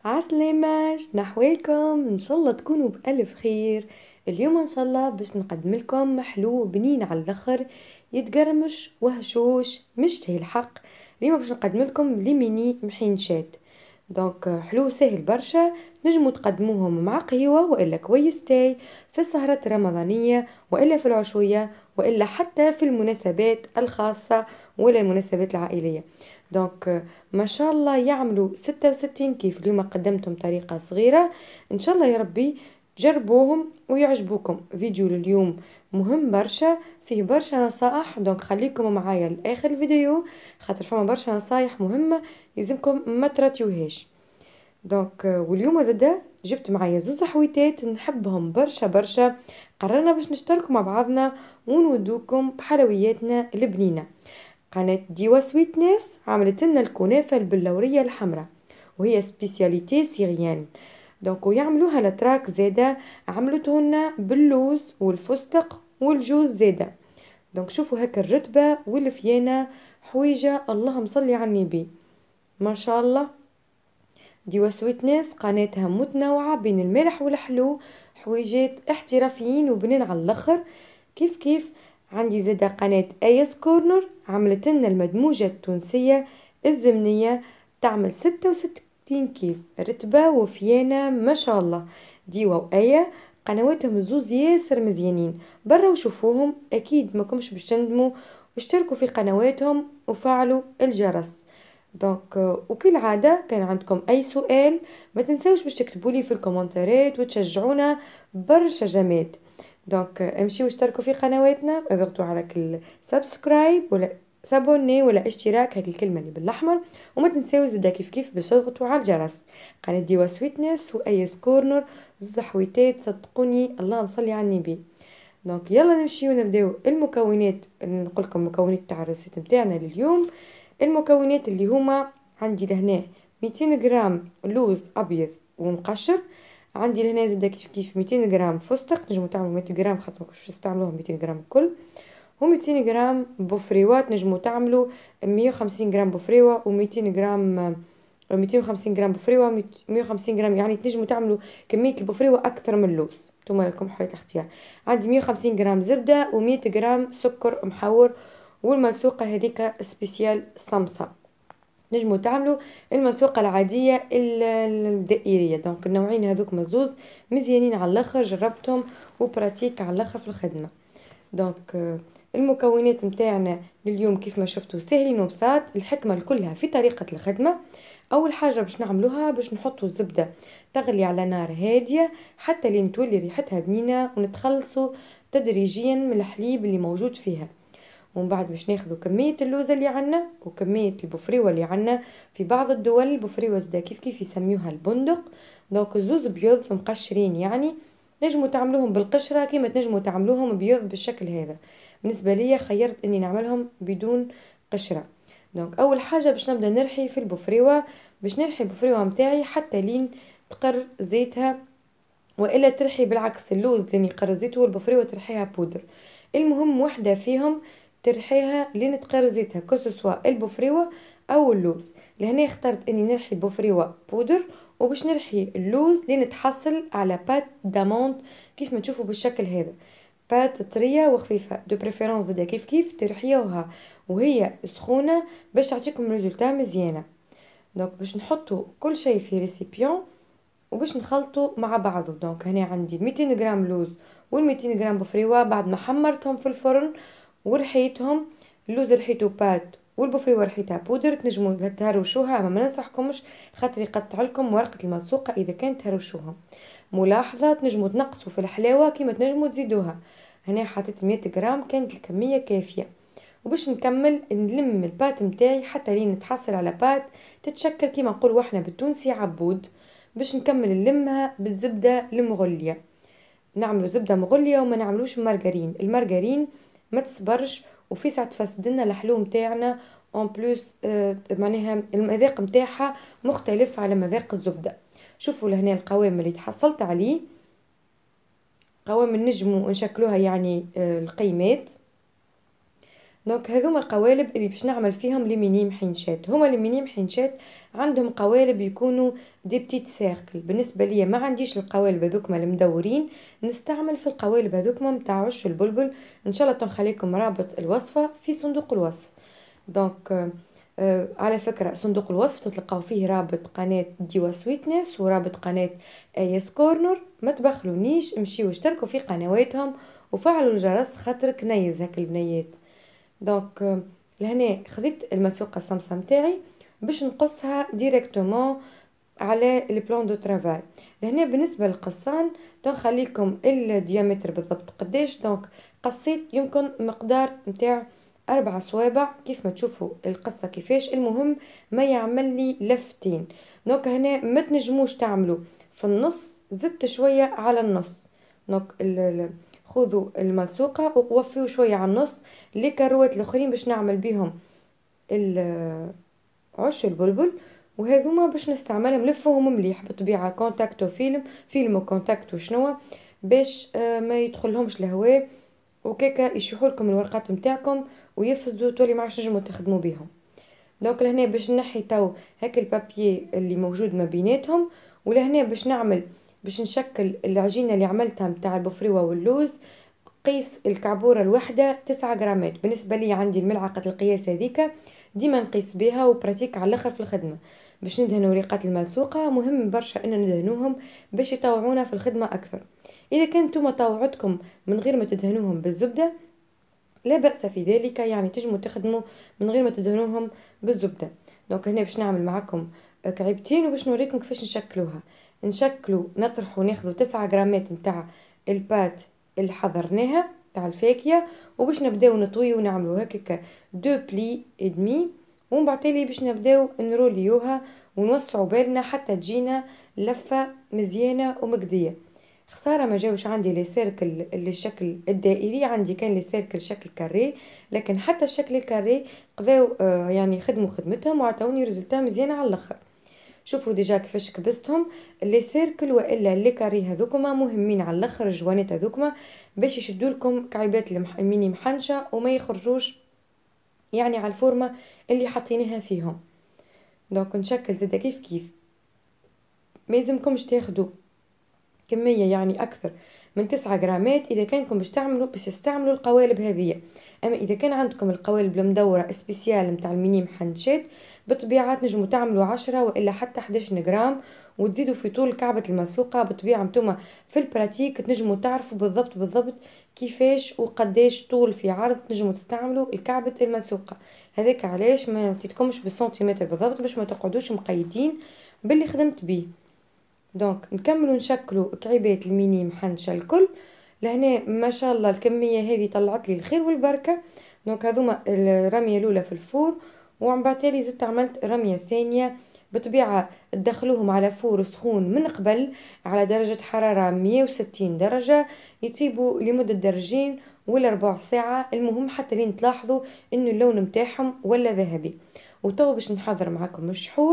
عسلامة، نحوالكم ان شاء الله تكونوا بألف خير. اليوم ان شاء الله باش نقدم لكم محلو بنين على الاخر، يتقرمش وهشوش مشتهي الحق. اليوم باش نقدم لكم ليميني محينشات. دونك حلو سهل برشا، نجموا تقدموهم مع قهوة والا كويس تاي في السهرات الرمضانية والا في العشوية والا حتى في المناسبات الخاصة ولا المناسبات العائلية. دونك ما شاء الله يعملوا 66 كيف. اليوم قدمتهم طريقة صغيرة، ان شاء الله يا ربي تجربوهم ويعجبوكم. فيديو اليوم مهم برشا، فيه برشا نصائح، دونك خليكم معايا لاخر الفيديو خاطر فما برشا نصائح مهمة يلزمكم ما تراتيوهاش. دونك واليوم زادا جبت معايا زوز حويتات نحبهم برشا برشا، قررنا باش نشتركوا مع بعضنا ونودوكم بحلوياتنا البنينة. قناة ديوا سويتنس عملت لنا الكنافة البلورية الحمراء وهي سبيسياليتي سيريان. دونك ويعملوها لتراك زادا، عملتهن باللوز والفستق والجوز زادا. دونك شوفوا هكا الرتبة والفيانة، حويجة اللهم صلي على النبي ما شاء الله. ديوا سويتنس قناتها متنوعة بين المالح والحلو، حويجات احترافيين وبنين على الاخر. كيف كيف عندي زادة قناة ايس كورنر عملت لنا المدموجة التونسية الزمنية، تعمل 66 كيف رتبة وفيانة ما شاء الله. ديوا وآية قنواتهم زوز ياسر مزيانين، برا وشوفوهم اكيد ما كمش باش تندموا. واشتركوا في قنواتهم وفعلوا الجرس. دونك وكالعادة كان عندكم اي سؤال ما تنسوش باش تكتبوا لي في الكومنتات وتشجعونا برشا جماد. دونك امشيو اشتركوا في قنواتنا، اضغطوا على كل سبسكرايب ولا سابوني ولا اشتراك، هذه الكلمة اللي بالاحمر. وما تنساو زادا كيف كيف باش تضغطوا على الجرس. قناة ديوا سويتنس وايس كورنر زوز حويتات صدقوني اللهم صلي على النبي. دونك يلا نمشيو نبداو المكونات. نقول لكم مكونات تاع الريسيت نتاعنا لليوم. المكونات اللي هما عندي لهنا 200 غرام لوز ابيض ومقشر، عندي لهنا زادا كيف كيف 200 غرام فستق، نجمو تعملوا 100 غرام خاطر ماكش تستعملوهم 200 غرام الكل، و200 غرام بوفريوات نجمو تعملوا 150 غرام بوفريوه و200 غرام 250 غرام بوفريوه 150 غرام، يعني تنجموا تعملوا كمية البوفريوه أكثر من اللوز، نتوما لكم حرية الاختيار. عندي 150 غرام زبدة و100 غرام سكر محور، والملسوقة هذيك سبيسيال صمصة. نجموا تعملوا الملسوقة العادية الدائرية. دونك النوعين هذوك مزوز مزيانين على الاخر، جربتهم وبراتيك على الاخر في الخدمة. دونك المكونات متاعنا لليوم كيف ما شفتوا سهلين وبساط، الحكمة كلها في طريقة الخدمة. اول حاجة باش نعملوها باش نحطوا الزبدة تغلي على نار هادية حتى لين تولي ريحتها بنينة، ونتخلصوا تدريجيا من الحليب اللي موجود فيها. ومن بعد باش ناخذوا كمية اللوز اللي عنا وكمية البفريوة اللي عنا. في بعض الدول البفريوة زدا كيف كيف يسميوها البندق. دونك الزوز بيض مقشرين، يعني نجموا تعملوهم بالقشرة كيما تنجموا تعملوهم بيض بالشكل هذا. بالنسبة لي خيرت اني نعملهم بدون قشرة. دونك اول حاجة باش نبدا نرحي في البفريوة، باش نرحي البفريوة متاعي حتى لين تقر زيتها، والا ترحي بالعكس اللوز لين يقر زيته والبفريوة ترحيها بودر. المهم وحدة فيهم ترحيها لين تقر زيتها كسوا البفريوة او اللوز. لهنا اخترت اني نرحي البفريوة بودر، وباش نرحي اللوز لين تحصل على بات دامونت كيف ما تشوفوا بالشكل هذا، بات طرية وخفيفة. دو بريفيرونس زادا كيف كيف ترحيوها وهي سخونة باش تعطيكم ريزولتا مزيانة. دونك باش نحطوا كل شيء في ريسيبيون وباش نخلطوا مع بعضه. دونك هنا عندي 200 غرام لوز وال 200 غرام بفريوه بعد ما حمرتهم في الفرن ورحيتهم. اللوز رحيته بات والبفريوه رحيتها بودر. تنجموا تهروشوها اما ما ننصحكمش خاطر يقطع لكم ورقه الملصوقه اذا كانت تهروشوها. ملاحظه تنجموا تنقصوا في الحلاوه كيما تنجموا تزيدوها. هنا حطيت 100 غرام كانت الكميه كافيه. وباش نكمل نلم البات متاعي حتى لين نتحصل على بات تتشكل كيما نقولوا احنا بالتونسي عبود. باش نكمل نلمها بالزبدة المغلية، نعملوا زبدة مغلية وما نعملوش مارغرين. المارغرين ما تصبرش وفي ساعة تفسد لنا الحلو متاعنا. اون بلوس معناها المذاق متاعها مختلف على مذاق الزبدة. شوفوا لهنا القوام اللي تحصلت عليه، قوام نجموا نشكلوها يعني القيمات. دونك هذوما القوالب اللي باش نعمل فيهم لي ميني محنشات. هما لي ميني محنشات عندهم قوالب يكونوا دي بتيت سيركل. بالنسبه ليا ما عنديش القوالب هذوكما المدورين، نستعمل في القوالب هذوكما نتاع عش البلبل. ان شاء الله تنخليكم رابط الوصفه في صندوق الوصف. دونك على فكرة صندوق الوصف تلقاو فيه رابط قناة ديوا سويتنس ورابط قناة ايس كورنر. ما تبخلونيش، امشيو اشتركوا في قنواتهم وفعلوا الجرس خاطر كنيز هاك البنيات. دونك لهنا خذيت المسوقة الصمصة متاعي باش نقصها ديريكتومون على البلان دو ترافاي. لهنا بالنسبة للقصان تنخليكم الديامتر بالضبط قداش. دونك قصيت يمكن مقدار متاع 4 صوابع كيف ما تشوفوا القصة كيفاش. المهم ما يعمل لي لفتين. دونك هنا ما تنجموش تعملوا في النص، زدت شوية على النص. دونك خذوا الملصوقة ووفيوا شوية على النص. لي كاروات الاخرين باش نعمل بيهم عش البلبل، وهذوما باش نستعملهم لفهم مليح بطبيعة كونتاكتو فيلم وكونتاكتو شنو باش ما يدخلهمش الهواء وكيكا يشيحوا لكم الورقات نتاعكم ويفسدوا تولي ما عادش نجموا تخدموا بهم. دونك لهنا باش نحي تو هاك البابيي اللي موجود ما بيناتهم، ولهنا باش نشكل العجينه اللي عملتها نتاع البفريوه واللوز. قيس الكعبوره الواحده 9 غرامات. بالنسبه لي عندي الملعقه القياس هذيك ديما نقيس بها وبراتيك على الاخر في الخدمه. باش ندهنوا وريقات الملصوقه مهم برشا ان ندهنوهم باش يطوعونا في الخدمه اكثر. اذا كنتم طوعتكم من غير ما تدهنوهم بالزبده لا بأس في ذلك، يعني تجموا تخدموا من غير ما تدهنوهم بالزبدة. دونك هنا باش نعمل معكم كعيبتين وباش نوريكم كيفاش نشكلوها. نطرحوا ناخذوا 9 غرامات نتاع البات اللي حضرناها تاع الفاكهه، وباش نبداو نطويو ونعملوا هكاك 2 بلي ادمي، ومن بعد تالي باش نبداو نروليوها ونوسعوا بالنا حتى تجينا لفه مزيانه ومقديه. خسارة ما جاوش عندي لي سيركل اللي الشكل الدائري، عندي كان لي سيركل شكل كاري، لكن حتى الشكل الكاري قضاو يعني خدموا خدمتهم وعطاوني ريزلتا مزيان على الاخر. شوفوا ديجا كيفاش كبستهم لي سيركل والا لي كاري هذوكما مهمين على الاخر. الجوانات هذوكما باش يشدوا لكم كعيبات الميني محنشه وما يخرجوش يعني على الفورمه اللي حطيناها فيهم. دونك نشكل زاده كيف ما يلزمكمش تاخدوا كمية يعني أكثر من 9 غرامات إذا كانكم باش تستعملوا القوالب هذه. أما إذا كان عندكم القوالب المدورة سبيسيال متاع الميني محنشات بطبيعة تنجموا تعملوا 10 وإلا حتى 11 غرام وتزيدوا في طول كعبة المسوقة. بطبيعة نتوما في البراتيك تنجموا تعرفوا بالضبط كيفاش وقداش طول في عرض تنجموا تستعملوا الكعبة المسوقة. هذاك علاش ما نعطيتكمش بالسنتيمتر بالضبط باش ما تقعدوش مقيدين باللي خدمت بيه. دونك نكملوا نشكلوا كعيبات الميني محنشه الكل. لهنا ما شاء الله الكميه هذه طلعت لي الخير والبركه. دونك هذوما الرميه الاولى في الفور، ومن بعد تالي زدت عملت رميه ثانيه. بطبيعه تدخلوهم على فور سخون من قبل على درجه حراره 160 درجه، يطيبوا لمده درجين ولا ربع ساعه. المهم حتى لين تلاحظوا انه اللون متاعهم ولا ذهبي. وتو باش نحضر معكم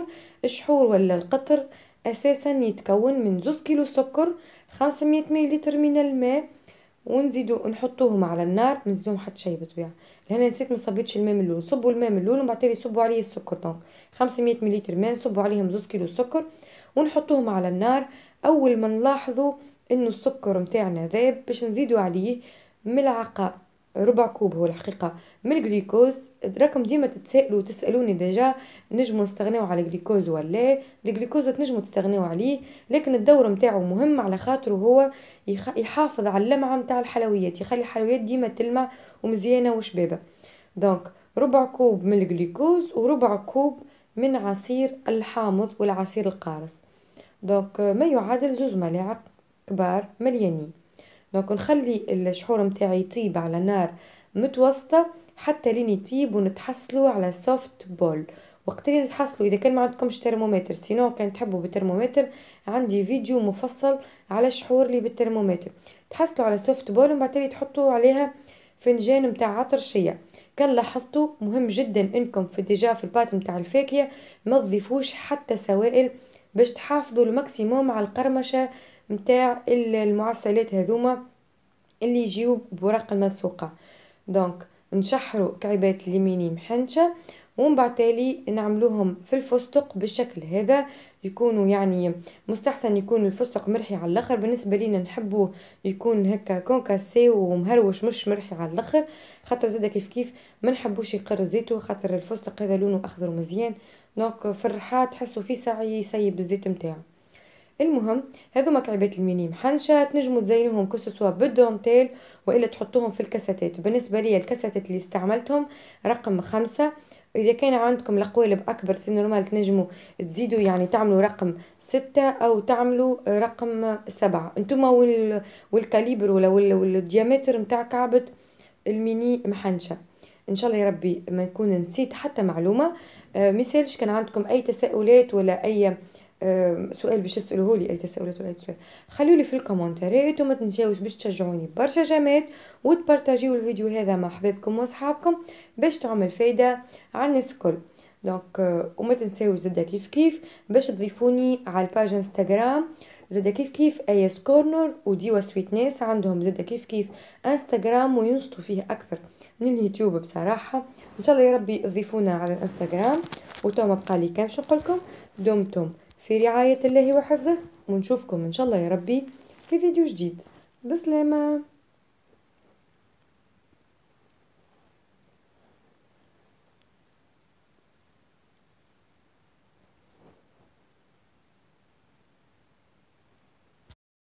الشحور ولا القطر. اساسا يتكون من 2 كيلو سكر، 500 مليلتر من الماء، ونزيدو نحطوهم على النار. ما نزيدوهم حتى شيء بطبيعه. هنا نسيت ما صبيتش الماء من الاول. صبوا الماء من الاول ومن بعد تالي صبوا عليه السكر. دونك 500 مليلتر ماء نصبوا عليهم 2 كيلو سكر ونحطوهم على النار. اول ما نلاحظوا انه السكر متاعنا ذاب باش نزيدوا عليه ملعقه ربع كوب هو الحقيقه من الجليكوز. راكم ديما تتسائلوا وتسالوني ديجا نجموا نستغناو على الجليكوز ولا الجليكوز تنجموا تستغناو عليه، لكن الدور نتاعو مهم على خاطر هو يحافظ على اللمعه نتاع الحلويات، يخلي الحلويات ديما تلمع ومزيانه وشبابه. دونك ربع كوب من الجليكوز وربع كوب من عصير الحامض والعصير القارص. دونك ما يعادل 2 ملاعق كبار مليانين. دونك نخلي الشحور متاعي يطيب على نار متوسطه حتى لين يطيب ونتحصلوا على سوفت بول. وقت اللي نتحصلوا اذا كان ما عندكمش ترمومتر، سينو كان تحبوا بالترمومتر عندي فيديو مفصل على الشحور اللي بالترمومتر. تحصلوا على سوفت بول ومن بعد تحطوا عليها فنجان متاع عطرشيه. كان لاحظتوا مهم جدا انكم في ديجا في البات متاع الفاكهه ما تضيفوش حتى سوائل باش تحافظوا الماكسيموم على القرمشه متاع المعسلات هذوما اللي يجيو بورق الملصوقه. دونك نشحروا كعبات الليميني محنشة، ومن بعد تالي نعملوهم في الفستق بالشكل هذا. يكونوا يعني مستحسن يكون الفستق مرحي على الاخر، بالنسبه لينا نحبوه يكون هكا كونكاسي ومهروش مش مرحي على الاخر، خاطر زاده كيف كيف ما نحبوش يقر زيتو، خاطر الفستق هذا لونه اخضر مزيان، دونك في الرحات تحسوا في ساعه يسيب الزيت نتاعو. المهم هذوما كعبات الميني محنشة، تنجموا تزينوهم كسوا بالدونتيل والا تحطوهم في الكاساتات. بالنسبه لي الكاساتات اللي استعملتهم رقم 5. اذا كان عندكم القوالب اكبر سي نورمال تنجموا تزيدوا يعني تعملوا رقم 6 او تعملوا رقم 7 انتم والكاليبر والديامتر متاع كعبة الميني محنشة. ان شاء الله يا ربي ما نكون نسيت حتى معلومة. مثالش كان عندكم اي تساؤلات ولا اي سؤال باش تسألوه لي، اي تساؤلات ولا اي سؤال خلوا لي في الكومنتات، وما تنساوش باش تشجعوني برشا جامات وتبارطاجيو الفيديو هذا مع حبابكم واصحابكم باش تعمل فايدة على الناس الكل. دونك وما تنساوش زادا كيف كيف باش تضيفوني على الباج انستغرام زادا كيف كيف ايس كورنر وديوا سويتنس، عندهم زادا كيف كيف انستغرام وينشطوا فيه اكثر من اليوتيوب بصراحة. ان شاء الله يا ربي تضيفونا على الانستغرام. وتو ما بقى لي كان شو نقولكم، دمتم في رعاية الله وحفظه، ونشوفكم إن شاء الله يا ربي في فيديو جديد. بسلامة.